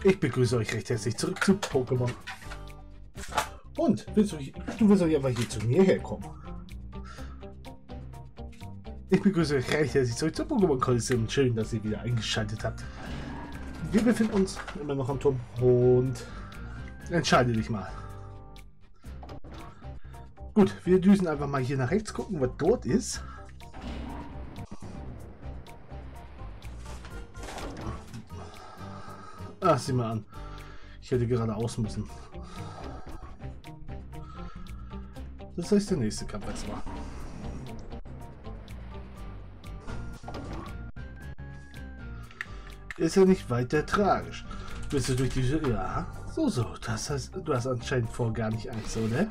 Ich begrüße euch recht herzlich zurück zu Pokémon. Und du willst doch einfach hier zu mir herkommen? Ich begrüße euch recht herzlich zurück zu Pokémon Colosseum. Schön, dass ihr wieder eingeschaltet habt. Wir befinden uns immer noch am Turm und entscheide dich mal. Gut, wir düsen einfach mal hier nach rechts, gucken, was dort ist. Ach, sieh mal an. Ich hätte geradeaus müssen. Das heißt, der nächste Kampf jetzt mal. Ist ja nicht weiter tragisch. Bist du durch diese... Ja, so. Das heißt, du hast anscheinend vor gar nicht Angst, oder?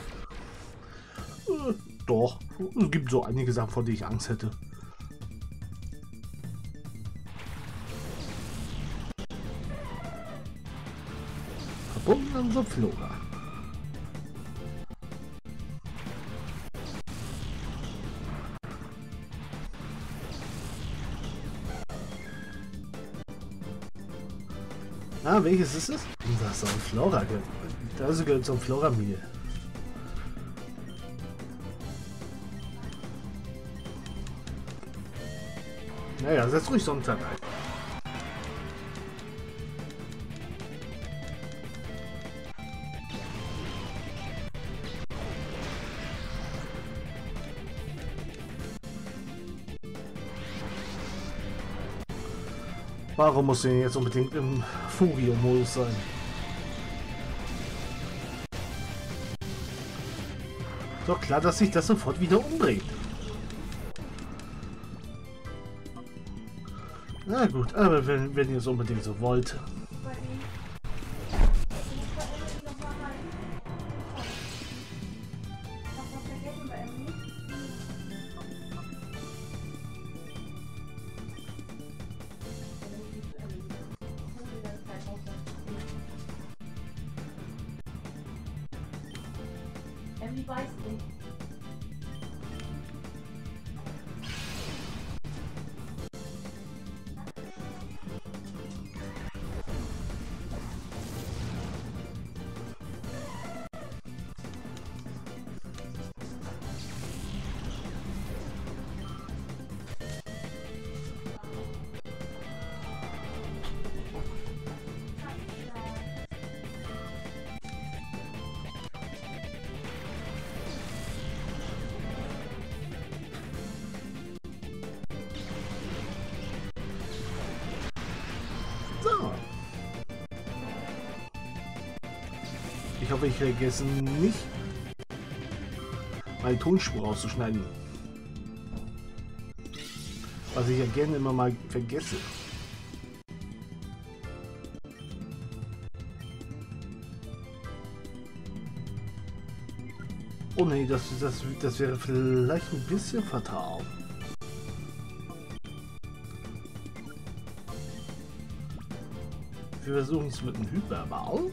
Doch. Es gibt so einige Sachen, vor denen ich Angst hätte. Verbunden an so Flora. Ah, welches ist es? Das ist ein Flora. Das gehört zum Flora-Mehl. Naja, setz ruhig Sonntag ein. Warum muss denn jetzt unbedingt im Furio-Modus sein? Doch klar, dass sich das sofort wieder umdreht. Na gut, aber wenn ihr es unbedingt so wollt. Emily weiß nicht. So. Ich hoffe, ich vergesse nicht, meine Tonspur auszuschneiden. Was ich ja gerne immer mal vergesse. Oh nee, das wäre vielleicht ein bisschen fatal. Wir versuchen es mit einem Hyperball.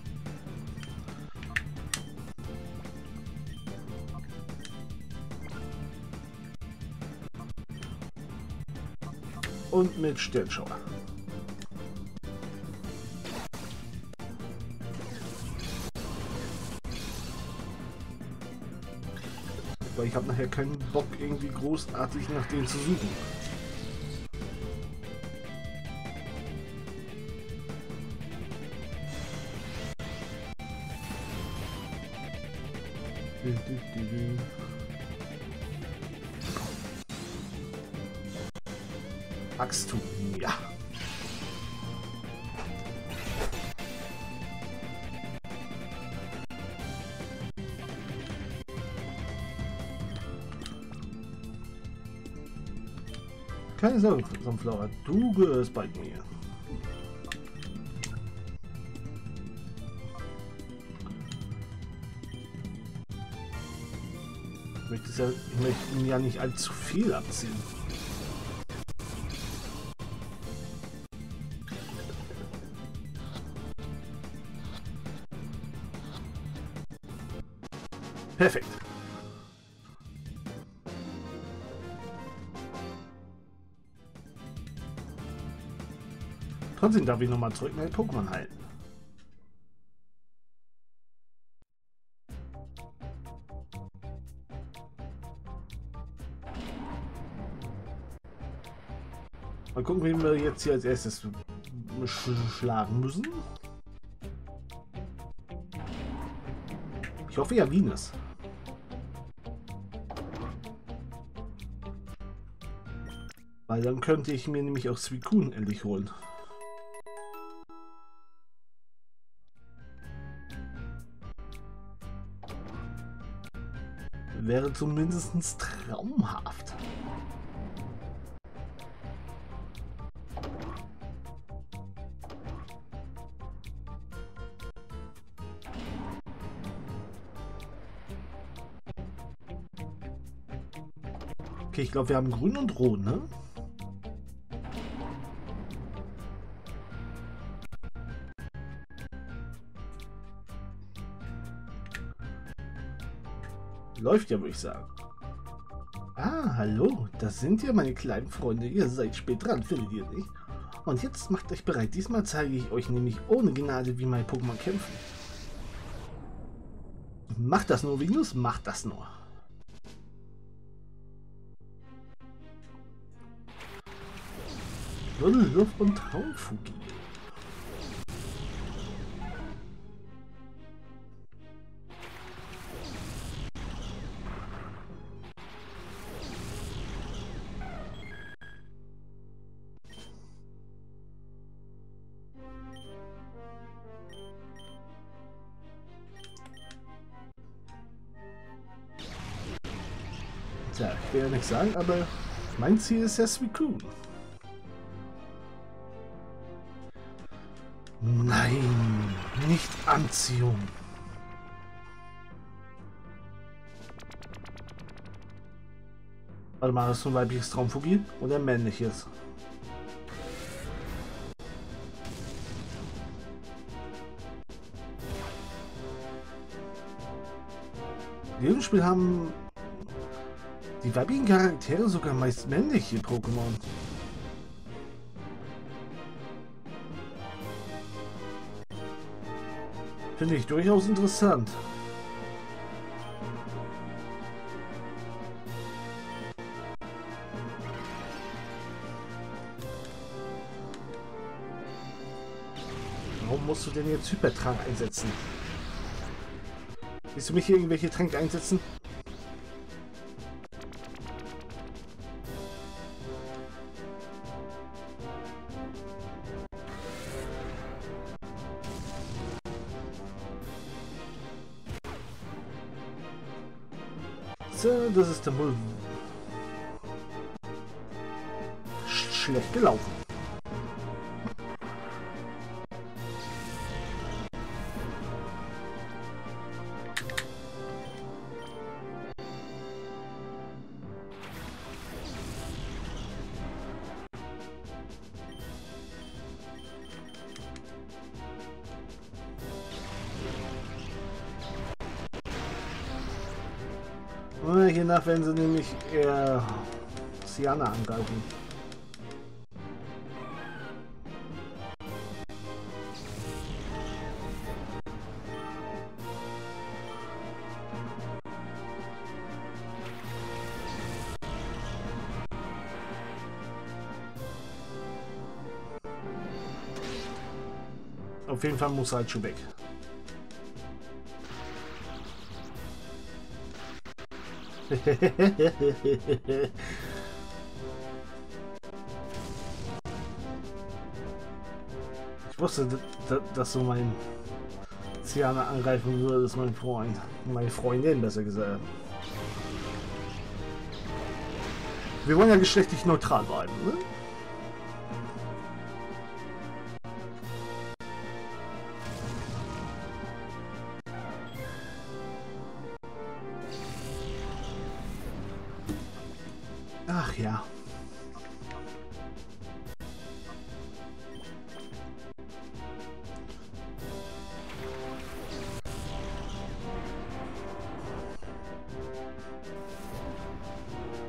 Und mit Sternschauer. Weil ich habe nachher keinen Bock, irgendwie großartig nach denen zu suchen. Wachstum, ja. Keine Sorge, Sunflower, du gehörst bei mir. Ich möchte ja nicht allzu viel abziehen. Perfekt. trotzdem darf ich nochmal zurück meine Pokémon heilen. Mal gucken, wen wir jetzt hier als erstes schlagen müssen. Ich hoffe ja Venus. Weil dann könnte ich mir nämlich auch Suicune endlich holen. Wäre zumindest traumhaft. Okay, ich glaube, wir haben Grün und Rot, ne? Läuft ja, würde ich sagen. Ah, hallo, das sind ja meine kleinen Freunde. Ihr seid spät dran, findet ihr nicht? Und jetzt macht euch bereit. Diesmal zeige ich euch nämlich ohne Gnade, wie meine Pokémon kämpfen. Macht das nur, Venus, macht das nur. Luft und Traumfugi. Tja, ich will ja nichts sagen, aber mein Ziel ist ja Suicune. Nein, nicht Anziehung. Warte mal, hast du ein weibliches Traumfugi oder ein männliches? In diesem Spiel haben die weiblichen Charaktere sogar meist männliche Pokémon. Finde ich durchaus interessant. Warum musst du denn jetzt Hypertrank einsetzen? Willst du mich hier irgendwelche Tränke einsetzen? So, das ist dann wohl schlecht gelaufen. Hiernach werden sie nämlich eher Siana angreifen. Auf jeden Fall muss halt schon weg. Ich wusste, dass du mein Siana angreifen würdest, mein Freund. Meine Freundin, besser gesagt. Wir wollen ja geschlechtlich neutral bleiben, ne? Ach ja.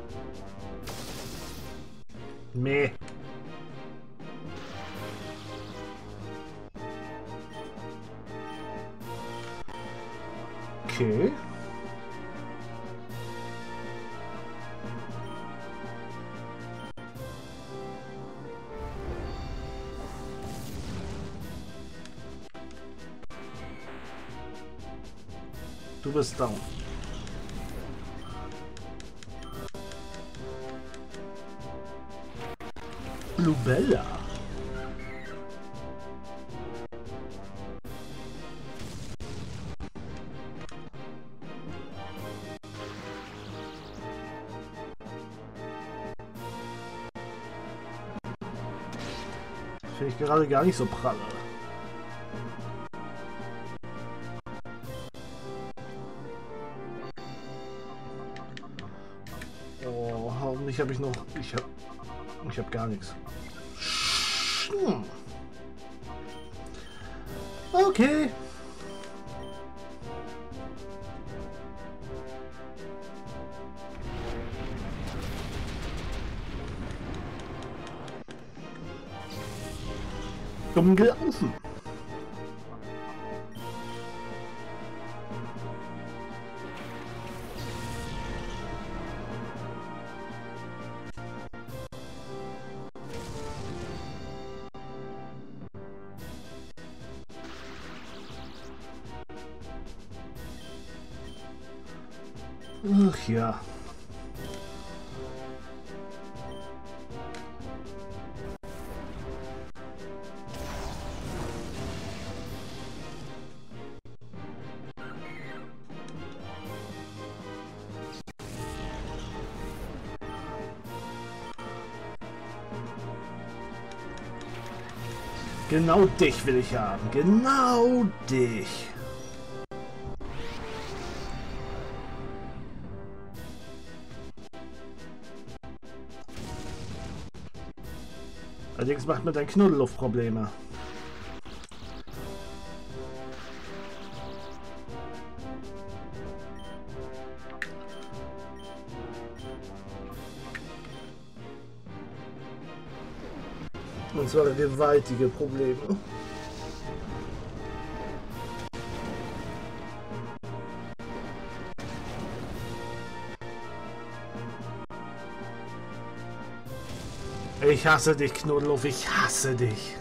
Meh. Okay. Du bist down. Lubella. Finde ich gerade gar nicht so pralle. Oh, hoffentlich habe ich noch... Ich hab gar nichts. Okay. Dumm gelaufen. Ach ja. Genau dich will ich haben. Genau dich. Allerdings macht mir dein Knuddelluft Probleme. Und zwar gewaltige Probleme. Ich hasse dich, Knuddelhof, ich hasse dich.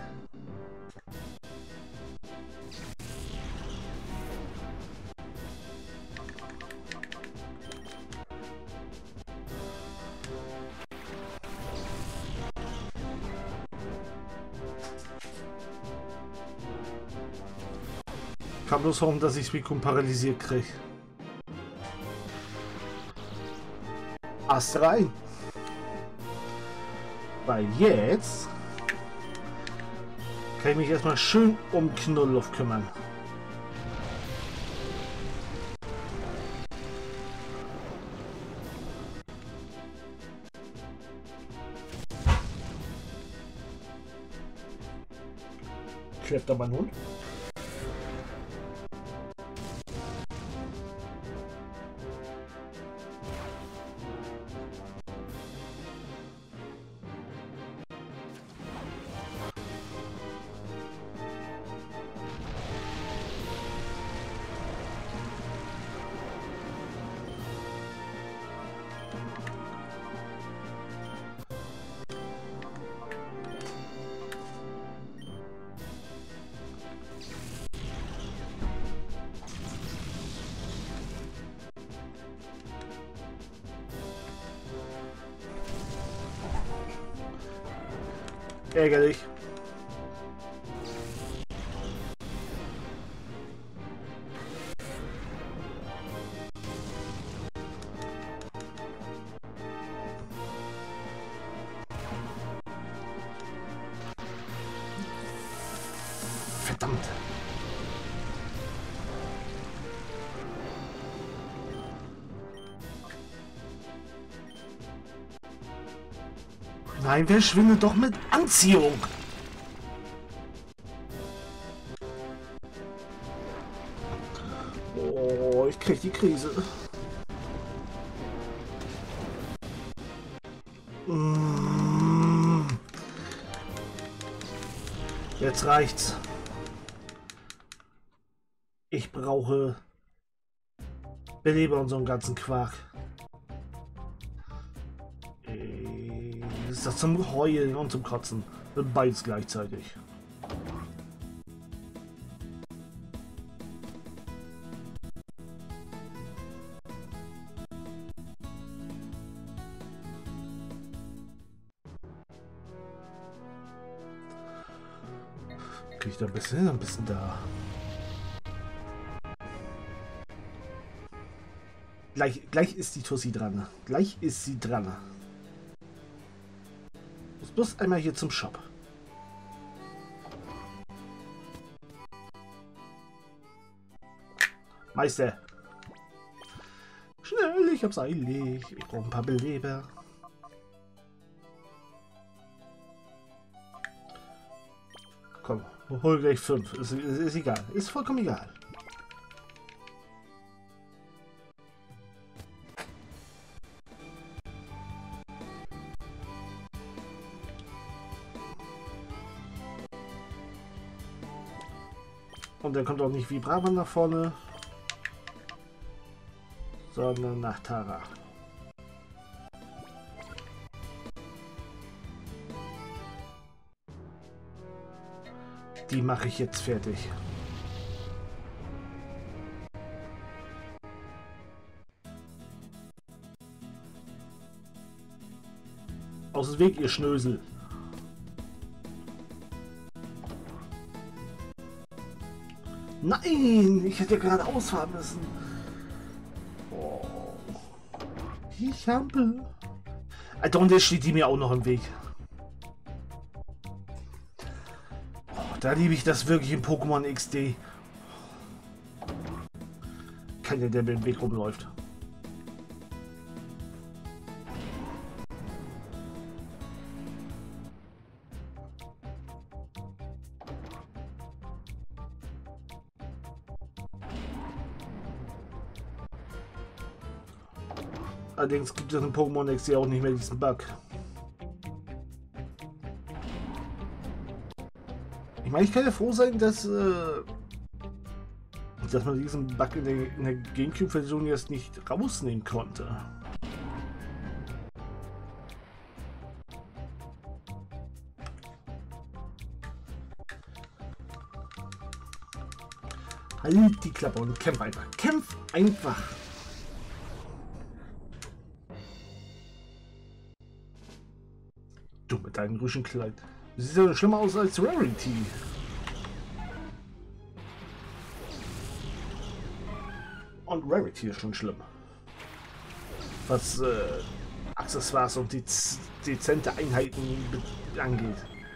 Kann bloß hoffen, dass ich Suicune paralysiert kriege. Ast rein. Weil jetzt kann ich mich erstmal schön um Knuddelhof kümmern. Schleppt aber nun. Ärgerlich. Verdammt. Nein, verschwinde doch mit Anziehung. Oh, ich krieg die Krise. Jetzt reicht's. Ich brauche Beleber und so einen ganzen Quark. Ist das zum Heulen und zum Kotzen. Beides gleichzeitig. Krieg ich da ein bisschen da. Gleich ist die Tussi dran. Gleich ist sie dran. Muss bloß einmal hier zum Shop. Meister. Schnell, ich hab's eilig. Ich brauche ein paar Beleber. Komm, hol gleich 5. Ist egal. Ist vollkommen egal. Und dann kommt auch nicht Vibravan nach vorne, sondern nach Tara. Die mache ich jetzt fertig. Aus dem Weg, ihr Schnösel. Nein, ich hätte gerade ausfahren müssen. Oh. Ich hampel. Alter, und jetzt steht die mir auch noch im Weg. Oh, da liebe ich das wirklich in Pokémon XD. Keiner, der mir im Weg rumläuft. Allerdings gibt es in Pokémon XD auch nicht mehr diesen Bug. Ich meine, ich kann ja froh sein, dass man diesen Bug in der GameCube-Version jetzt nicht rausnehmen konnte. Halt die Klappe und kämpf einfach. Kämpf einfach. Du mit deinem Rüschenkleid. Du siehst ja schlimmer aus als Rarity. Und Rarity ist schon schlimm. Was Accessoires und dezente Einheiten angeht.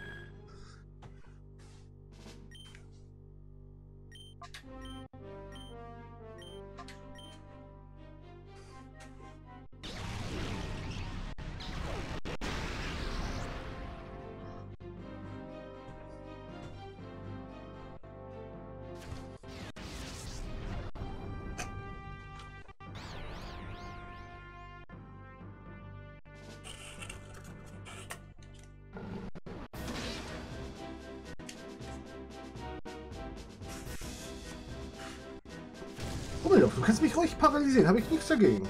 Du kannst mich ruhig paralysieren, habe ich nichts dagegen.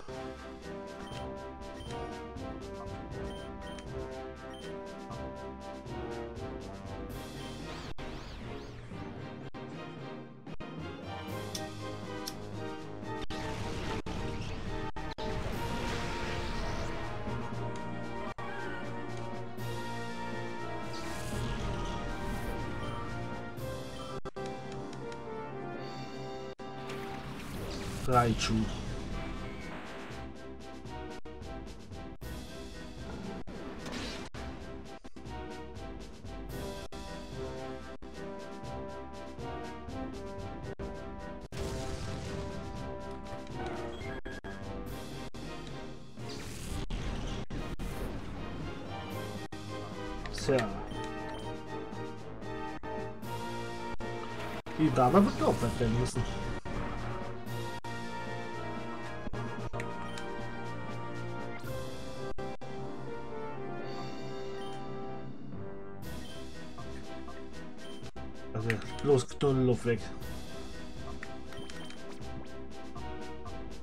Raichu. Tja. Die Dame wird auch werden müssen. Also bloß Tunnelluft weg.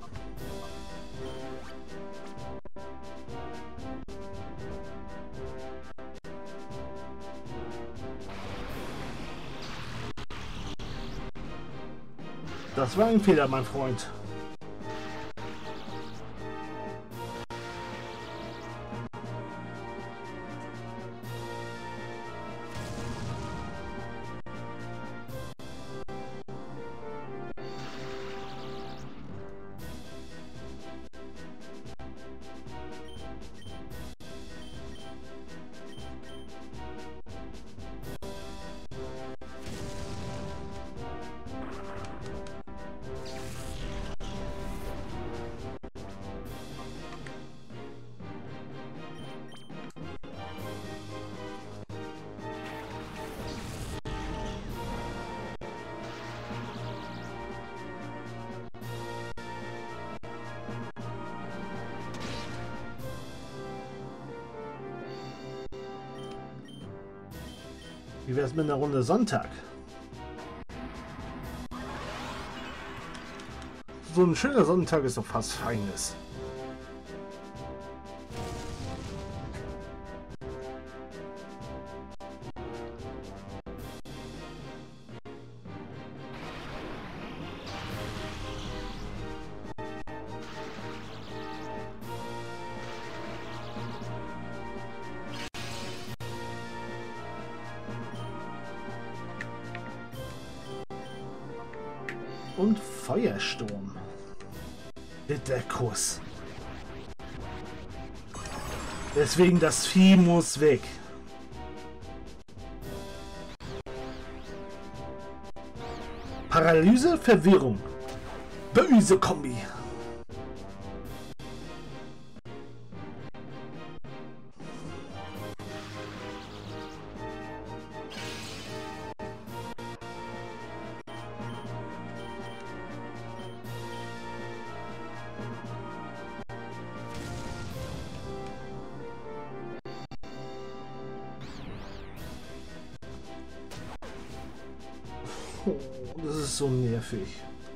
Das war ein Fehler, mein Freund. Wie wär's mit einer Runde Sonntag? So ein schöner Sonntag ist doch fast Feines. Und Feuersturm. Bitte Kuss. Deswegen das Vieh muss weg. Paralyse, Verwirrung. Böse Kombi. Oh, das ist so nervig.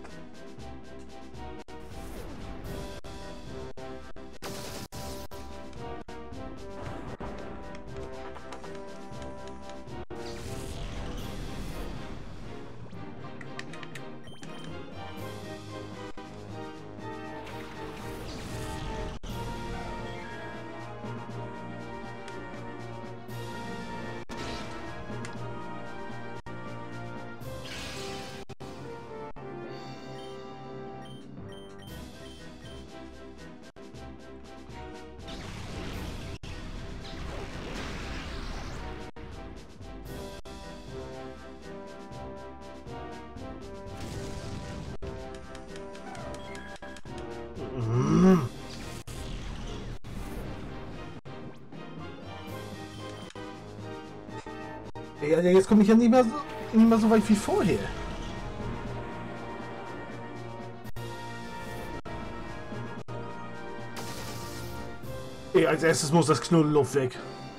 Ja, jetzt komme ich ja nicht mehr so weit wie vorher. Ey, als erstes muss das Knuddelluft weg.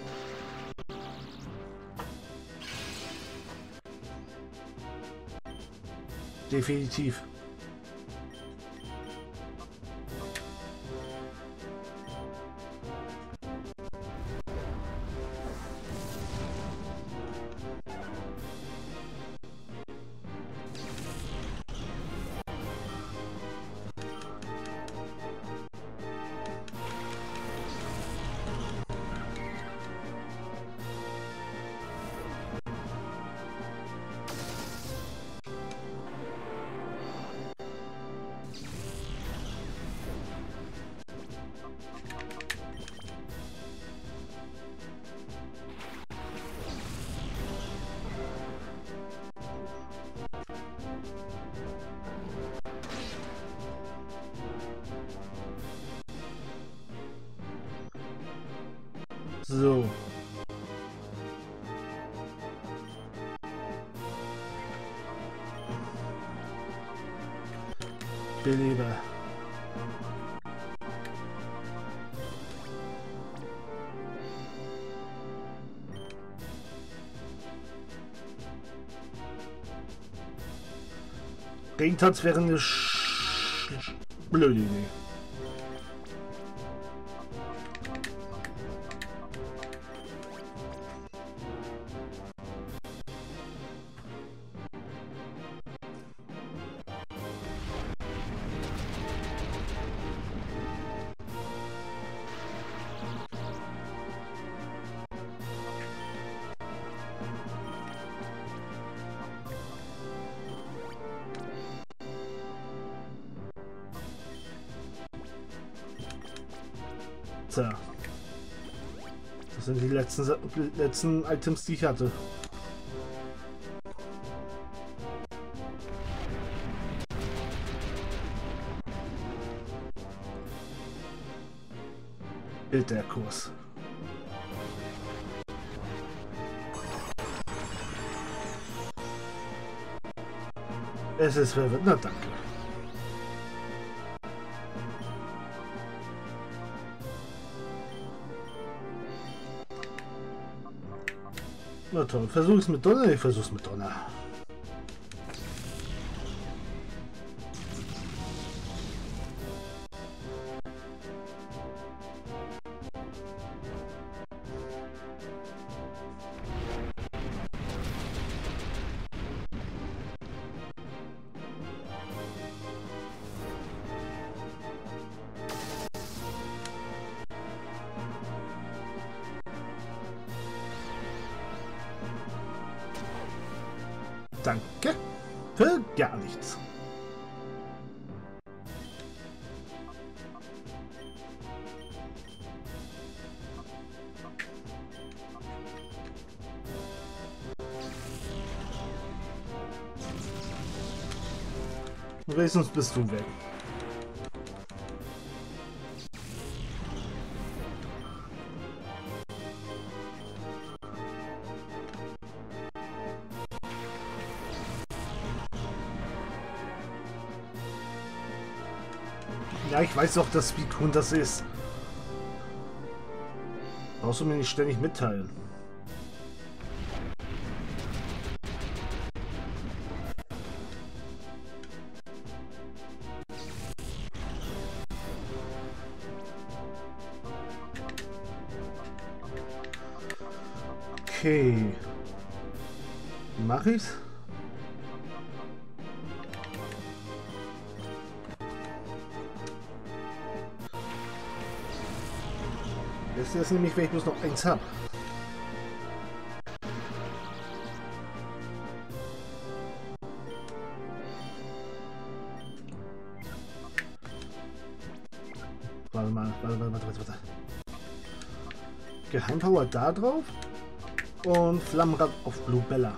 Definitiv. So. Beleber. Regentanz wäre eine blöde Idee. Weiter. Das sind die letzten Items, die ich hatte. Der Kurs. Es ist verwirrend. Na, danke. Na toll, versuch's mit Donner, ich versuch's mit Donner. Danke für gar nichts. Wenigstens bist du weg. Ja, ich weiß auch, dass Speedrun das ist. Brauchst du mir nicht ständig mitteilen. Okay. Wie mache ich's? Das ist nämlich, wenn ich bloß noch eins habe. Warte. Geheimpower da drauf und Flammenrad auf Blue Bella.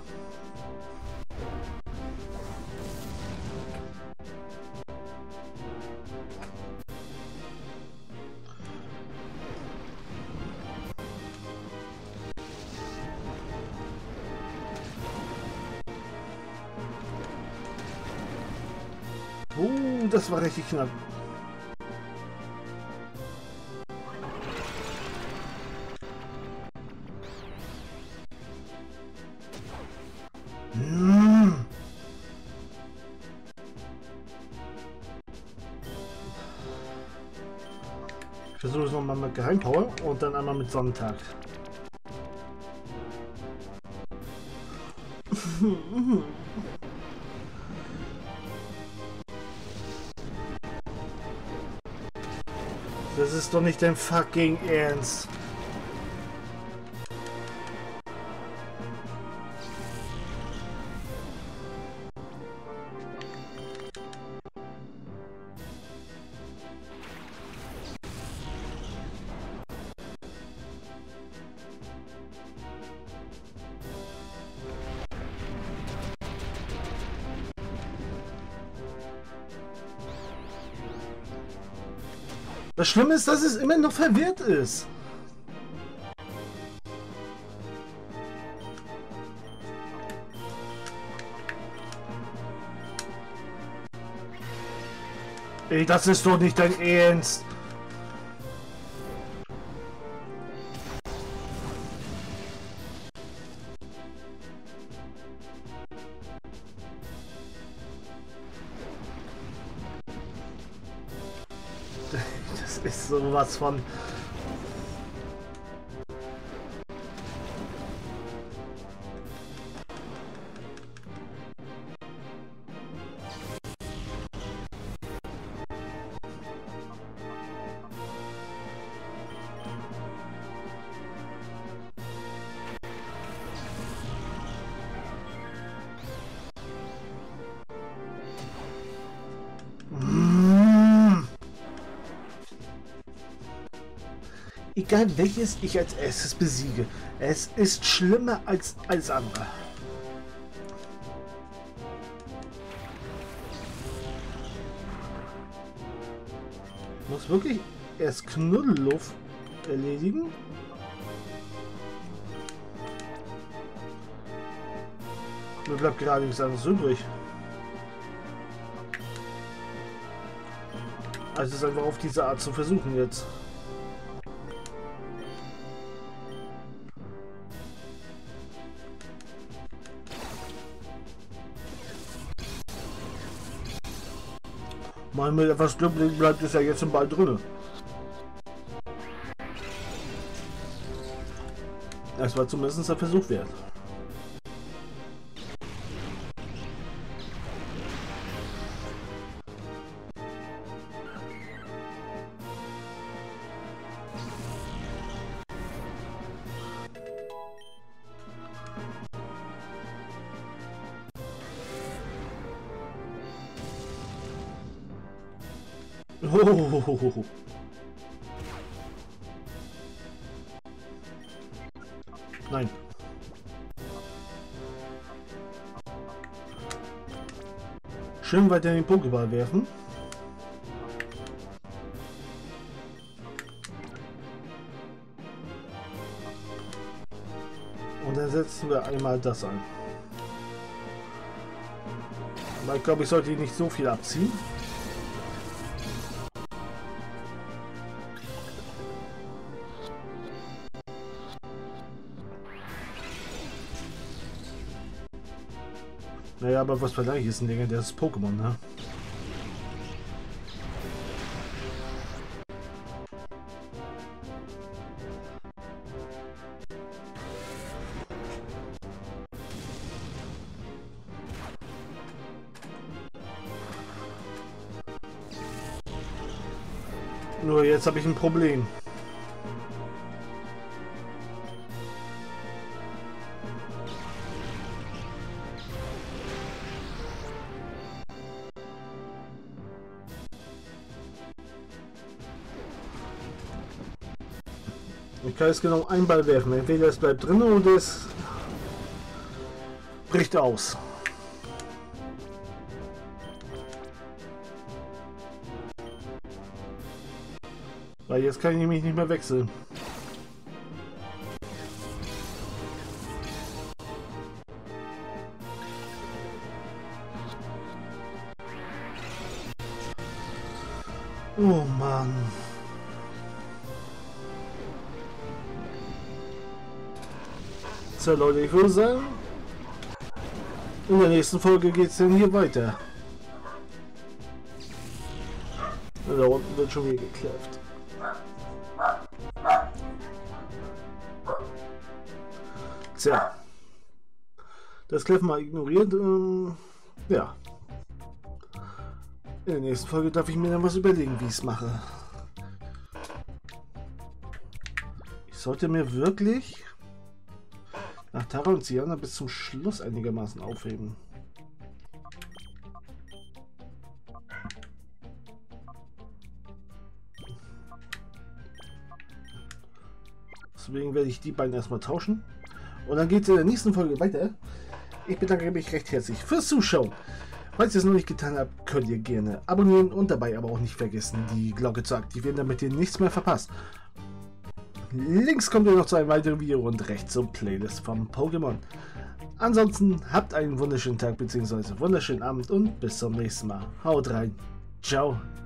Das war richtig knapp. Ich versuche es nochmal mit Geheimpower und dann einmal mit Sonnentag. Das ist doch nicht dein fucking Ernst. Das Schlimme ist, dass es immer noch verwirrt ist. Ey, das ist doch nicht dein Ernst. Das ist sowas von... Egal welches ich als erstes besiege, es ist schlimmer als alles andere. Muss wirklich erst Knuddelluft erledigen? Mir bleibt gerade nichts anderes übrig. Also es einfach auf diese Art zu versuchen jetzt. Mal mit etwas Glück bleibt es ja jetzt im Ball drinne. Das war zumindest der Versuch wert. Oh. Nein. Schön weiter den Pokéball werfen. Und dann setzen wir einmal das ein. Aber ich glaube, ich sollte nicht so viel abziehen. Naja, aber was vielleicht ist ein legendäres Pokémon, ne? Nur jetzt habe ich ein Problem. Ich kann jetzt genau einen Ball werfen. Entweder es bleibt drin oder es bricht aus. Weil jetzt kann ich nämlich nicht mehr wechseln. Oh Mann. So Leute, ich würde sagen, in der nächsten Folge geht es dann hier weiter. Da unten wird schon wieder gekläfft. Tja. Das Kläffen mal ignoriert. Ja. In der nächsten Folge darf ich mir dann was überlegen, wie ich es mache. Ich sollte mir wirklich nach Tara und Siana bis zum Schluss einigermaßen aufheben. Deswegen werde ich die beiden erstmal tauschen. Und dann geht es in der nächsten Folge weiter. Ich bedanke mich recht herzlich fürs Zuschauen. Falls ihr es noch nicht getan habt, könnt ihr gerne abonnieren und dabei aber auch nicht vergessen, die Glocke zu aktivieren, damit ihr nichts mehr verpasst. Links kommt ihr noch zu einem weiteren Video und rechts zur Playlist vom Pokémon. Ansonsten habt einen wunderschönen Tag bzw. wunderschönen Abend und bis zum nächsten Mal. Haut rein. Ciao.